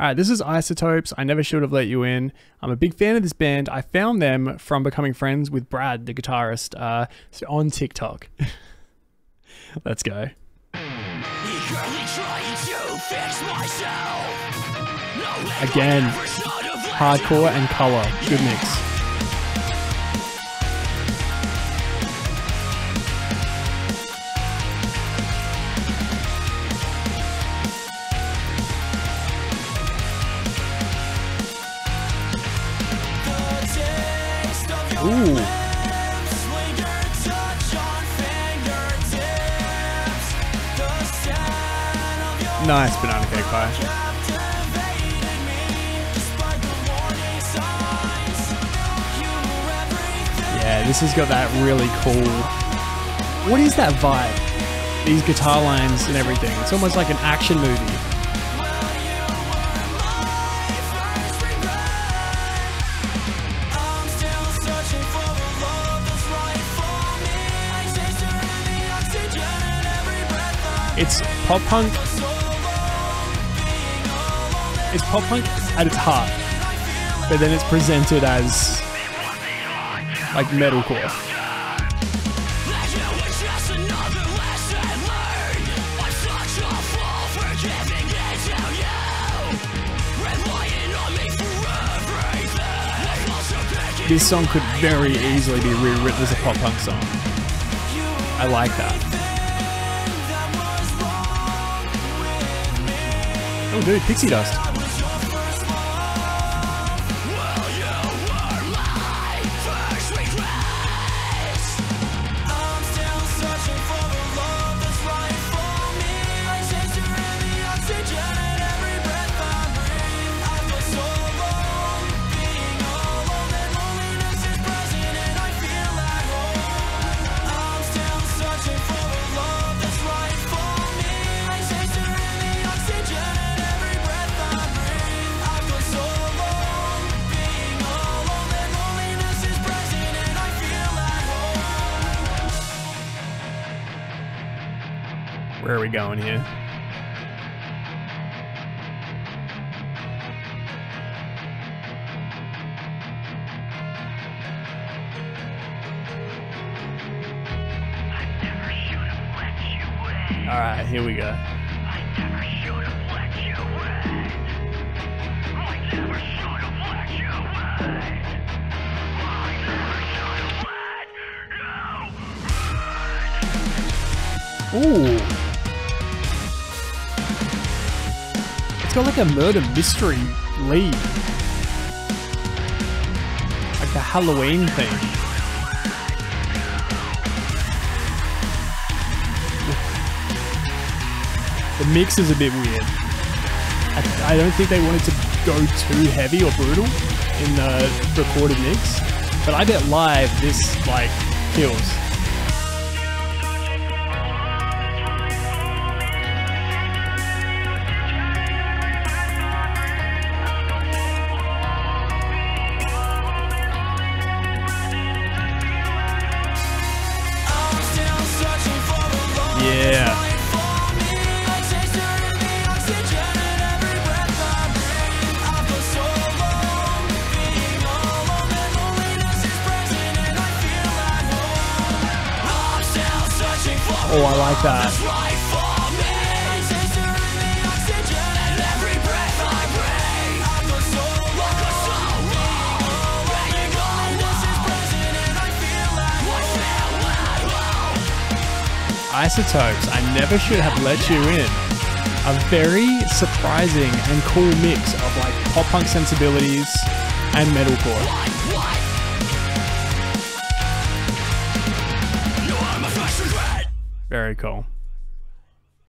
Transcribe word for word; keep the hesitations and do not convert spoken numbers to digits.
Alright, this is Isotopes. I Never Should Have Let You In. I'm a big fan of this band. I found them from becoming friends with Brad, the guitarist, uh, on TikTok. Let's go. Again, hardcore and color. Good mix. Ooh. Nice banana cake pie. Yeah, this has got that really cool... What is that vibe? These guitar lines and everything. It's almost like an action movie. It's pop punk. It's pop punk at its heart, but then it's presented as like metalcore. This song could very easily be rewritten as a pop punk song. I like that. Oh dude, pixie dust. Where are we going here? All right, here we go. Ooh. It's got like a murder mystery lead. Like the Halloween thing. The mix is a bit weird. I, I don't think they wanted to go too heavy or brutal in the recorded mix, but I bet live this like kills. Yeah. Oh, I like that. Isotopes, I Never Should Have Let You In. A very surprising and cool mix of like pop punk sensibilities and metalcore. Very cool.